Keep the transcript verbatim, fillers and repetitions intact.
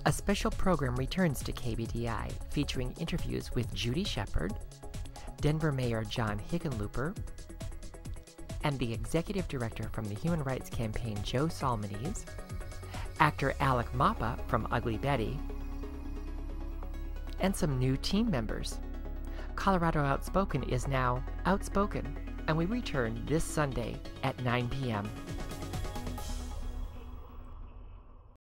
A special program returns to K B D I featuring interviews with Judy Shepard, Denver Mayor John Hickenlooper, and the Executive Director from the Human Rights Campaign Joe Salmonese, actor Alec Mappa from Ugly Betty, and some new team members. Colorado Outspoken is now Outspoken, and we return this Sunday at nine p m